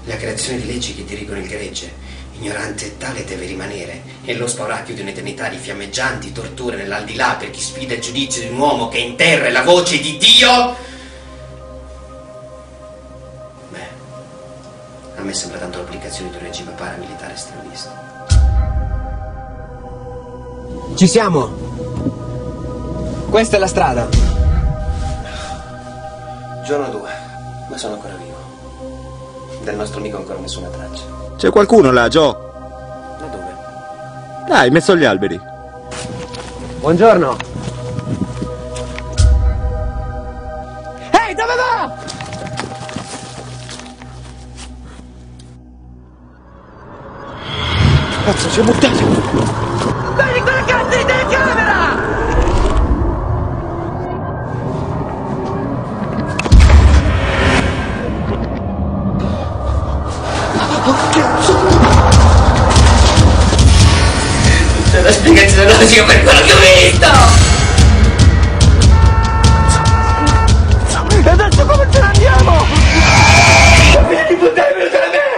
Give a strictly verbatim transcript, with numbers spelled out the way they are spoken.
La creazione di leggi che dirigono il gregge, ignorante e tale, deve rimanere. E lo spauracchio di un'eternità di fiammeggianti torture nell'aldilà per chi sfida il giudizio di un uomo che in terra è la voce di Dio. Beh, a me sembra tanto l'applicazione di un regime paramilitare estremista. Ci siamo! Questa è la strada. Giorno due, ma sono ancora vivo. Del nostro amico ancora nessuna traccia. C'è qualcuno là, Joe? Da dove? Là, in mezzo agli alberi. Buongiorno. Ehi, dove va? Cazzo, ci ho buttato! Vedi quella cazzo di telecamera! C'è una spiegazione logica per quello che ho visto! E adesso come ce ne andiamo? Capite di buttarmi dalla me!